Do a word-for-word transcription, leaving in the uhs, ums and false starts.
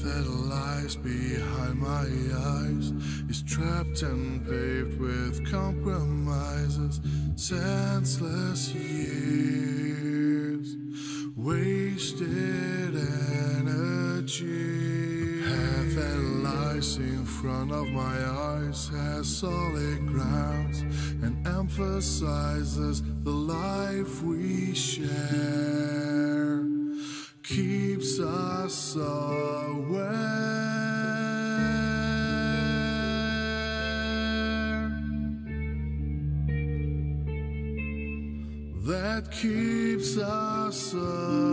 that lies behind my eyes is trapped and paved with compromises, senseless years, wasted energy. Path that lies in front of my eyes has solid grounds and emphasizes the life we share, keeps us aware. That keeps us aware.